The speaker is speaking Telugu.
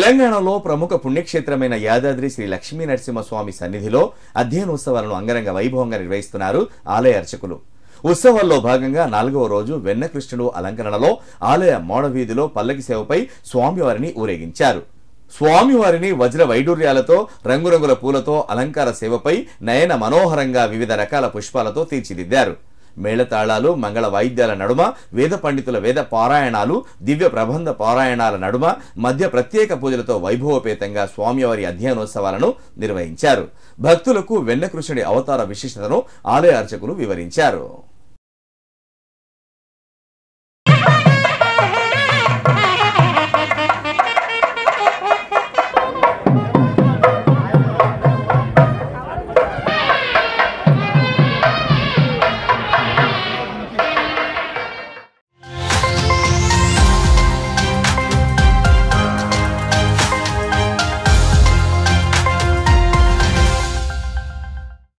తెలంగాణలో ప్రముఖ పుణ్యక్షేత్రమైన యాదాద్రి శ్రీ లక్ష్మీ నరసింహస్వామి సన్నిధిలో అధ్యయనోత్సవాలను అంగరంగ వైభవంగా నిర్వహిస్తున్నారు ఆలయ అర్చకులు. ఉత్సవాల్లో భాగంగా 4వ రోజు వెన్నకృష్ణుడు అలంకరణలో ఆలయ మోడవీధిలో పల్లకి సేవపై స్వామివారిని ఊరేగించారు. స్వామివారిని వజ్ర వైడూర్యాలతో రంగురంగుల పూలతో అలంకార సేవపై నయన మనోహరంగా వివిధ రకాల పుష్పాలతో తీర్చిదిద్దారు. మేళతాళాలు, మంగళ వాయిద్యాల నడుమ వేద పండితుల వేద పారాయణాలు, దివ్య ప్రబంధ పారాయణాల నడుమ మధ్య ప్రత్యేక పూజలతో వైభవపేతంగా స్వామివారి అధ్యయనోత్సవాలను నిర్వహించారు. భక్తులకు వెన్నకృష్ణుడి అవతార విశిష్టతను ఆలయ అర్చకులు వివరించారు.